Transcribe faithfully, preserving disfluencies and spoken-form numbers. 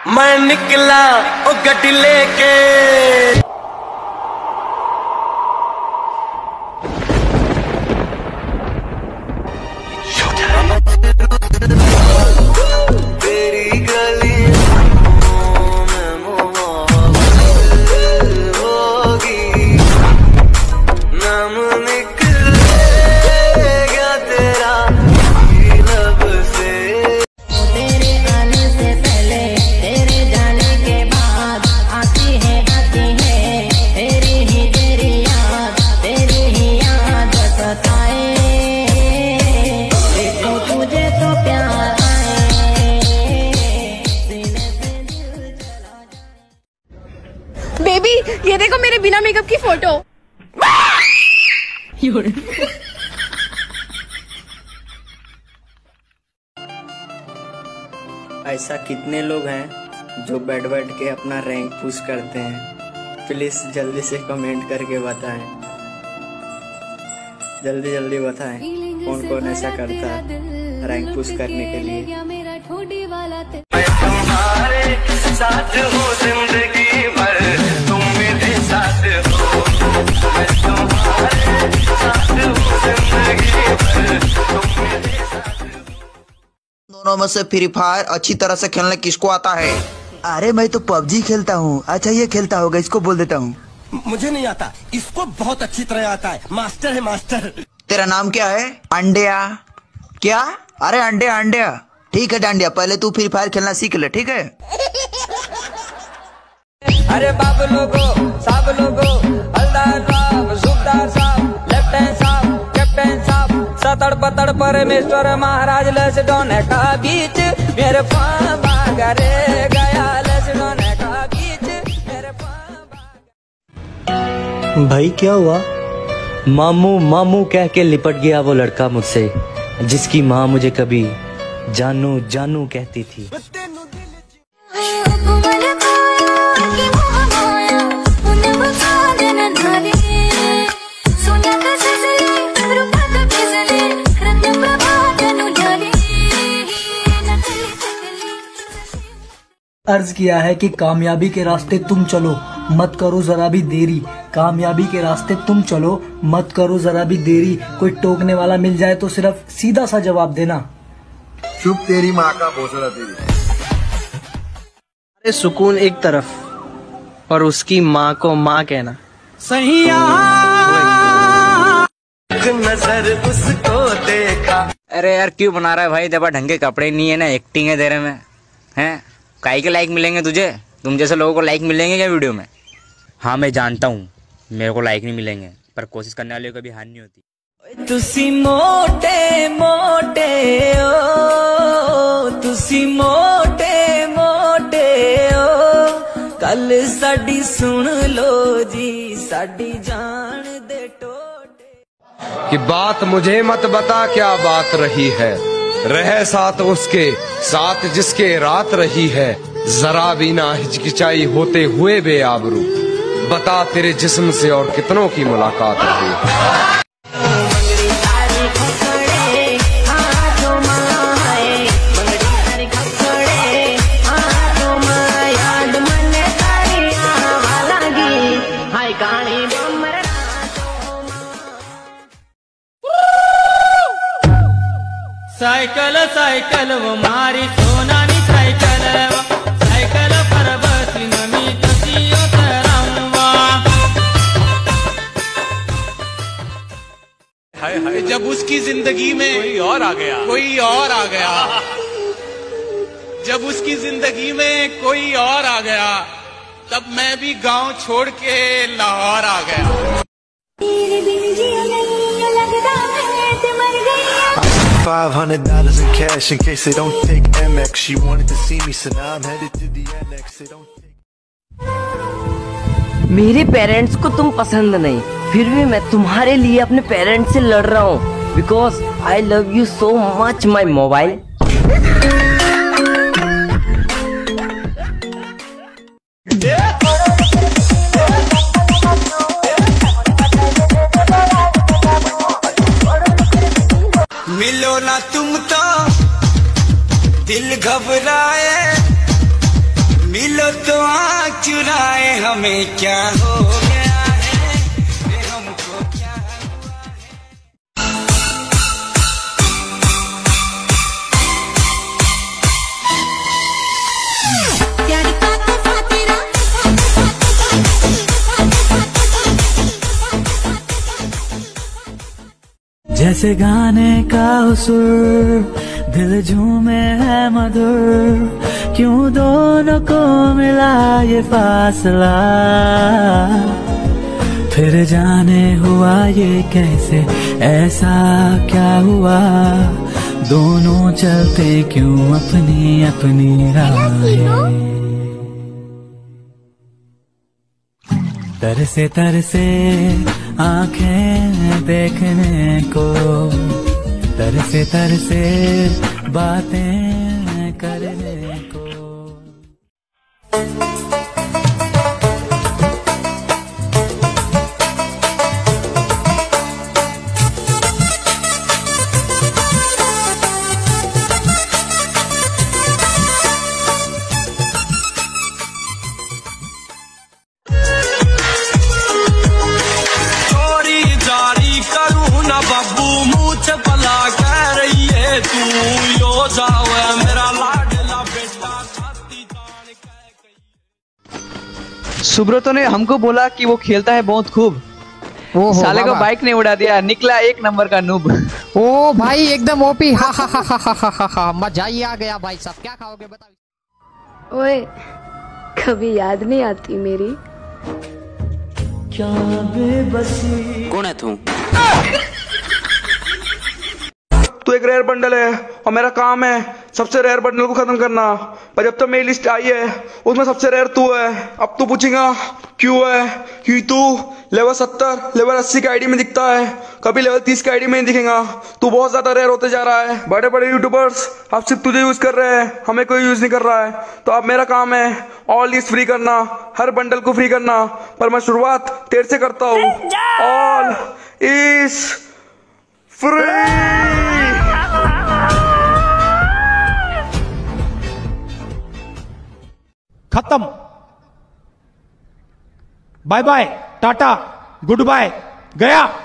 मैं निकला ओ गड्डी लेके। तेरी गलियों में मोहब्बत होगी, नाम निकलेगा तेरा लब से। तेरे आने से पहले, तेरे जाने के बाद आती है आती है तेरी ही तेरी याद, तेरी ही याद सताए। देखो तुझे तो प्यार आए, सीने से दिल चला जाए। बेबी ये देखो मेरे बिना मेकअप की फोटो। ऐसा कितने लोग हैं जो बैठ बैठ के अपना रैंक पुश करते हैं? प्लीज जल्दी से कमेंट करके बताएं, जल्दी जल्दी बताएं कौन कौन ऐसा करता है रैंक पुश करने के लिए। मैं तुम्हारे साथ हूँ जिंदगी भर, तुम मेरे साथ हो। मैं तुम्हारे साथ हूँ जिंदगी भर, तुम मेरे साथ हो। दोनों में से फ्री फायर अच्छी तरह से खेलने किसको आता है? अरे मैं तो पबजी खेलता हूँ। अच्छा ये खेलता होगा, इसको बोल देता हूँ। मुझे नहीं आता, इसको बहुत अच्छी तरह आता है। मास्टर है मास्टर। तेरा नाम क्या है? अंडिया। क्या? अरे अंडिया अंडिया। ठीक है डांडिया, पहले तू फ्री फायर खेलना सीख ले, ठीक है? अरे बाप लोगो सब लोगो, हलदार साहब, सुबदार साहब, लेफ्टिनेंट साहब, कैप्टन साहब, सतड़ पतड़ परमेश्वर महाराज लसडोने का बीच मेरे फागा रे गया, लसडोने का बीच मेरे फागा। भाई क्या हुआ? मामू मामू कह के लिपट गया वो लड़का मुझसे, जिसकी माँ मुझे कभी जानू जानू कहती थी। अर्ज किया है कि कामयाबी के रास्ते तुम चलो, मत करो जरा भी देरी। कामयाबी के रास्ते तुम चलो, मत करो जरा भी देरी। कोई टोकने वाला मिल जाए तो सिर्फ सीधा सा जवाब देना, चुप तेरी माँ का भोसड़ा तेरी। अरे सुकून एक तरफ और उसकी माँ को माँ कहना सही नजर उसको देखा। अरे यार क्यों बना रहा है भाई? देखो ढंग के कपड़े नहीं है ना, एक्टिंग है तेरे में, हैं? काहे के लाइक मिलेंगे तुझे? तुम जैसे लोगों को लाइक मिलेंगे क्या वीडियो में? हाँ मैं जानता हूँ मेरे को लाइक नहीं मिलेंगे, पर कोशिश करने वाले को कभी हार नहीं होती। तुसी मोटे मोटे ओ, तुसी मोटे मोटे ओ, कल साडी सुन लो जी, साडी जान दे टोटे। कि बात मुझे मत बता क्या बात रही है, रहे साथ उसके साथ जिसके रात रही है। जरा भी ना हिचकिचाई होते हुए बेआबरू, बता तेरे जिस्म से और कितनों की मुलाकात रही है। साइकिल साइकिल वो मारी सोनानी साइकिल, साइकिल पर बसी नमी तसियो तरंगवा। हाय हाय जब उसकी जिंदगी में कोई और आ गया, कोई और आ गया, जब उसकी जिंदगी में कोई और आ गया, तब मैं भी गांव छोड़ के लाहौर आ गया। Five hundred dollars in cash in case they don't take M X. She wanted to see me, so now I'm headed to the annex. They don't take... मेरे पेरेंट्स को तुम पसंद नहीं, फिर भी मैं तुम्हारे लिए अपने पेरेंट्स से लड़ रहा हूँ, because I love you so much my mobile. मिलो ना तुम तो दिल घबराए, घबराए हमें क्या हो गया है, ये हमको क्या हुआ है। जैसे गाने का सुर दिल झूमे है मधुर, क्यों दोनों को मिला ये फासला, फिर जाने हुआ ये कैसे, ऐसा क्या हुआ, दोनों चलते क्यों अपनी अपनी राहें। तरसे तरसे आंखें देखने को, तरसे तरसे बातें करने को। सुब्रतो ने हमको बोला कि वो खेलता है बहुत खूब, साले को बाइक ने उड़ा दिया, निकला एक नंबर का नूब। ओ भाई एकदम ओपी, हा हा हा हा हा हा हा, मजा ही आ गया भाई साहब। क्या खाओगे बताओ। ओए कभी याद नहीं आती मेरी? क्या बेबसी। कौन है तू? तू एक रेयर बंडल है और मेरा काम है सबसे रेयर बंडल को खत्म करना, पर जब तक मेरी लिस्ट आई है उसमें सबसे रेयर तू है। अब तू पूछेगा क्यों है, क्यों तू लेवल सत्तर लेवल अस्सी का आईडी में दिखता है, कभी लेवल तीस का आईडी में नहीं दिखेगा। तू बहुत ज्यादा रेयर होते जा रहा है। बड़े बड़े यूट्यूबर्स अब सिर्फ तुझे यूज कर रहे हैं, हमें कोई यूज नहीं कर रहा है। तो अब मेरा काम है ऑल लिस्ट फ्री करना, हर बंडल को फ्री करना, पर मैं शुरुआत तेरे से करता हूँ। All is free. खत्म, bye bye, tata, goodbye, गया।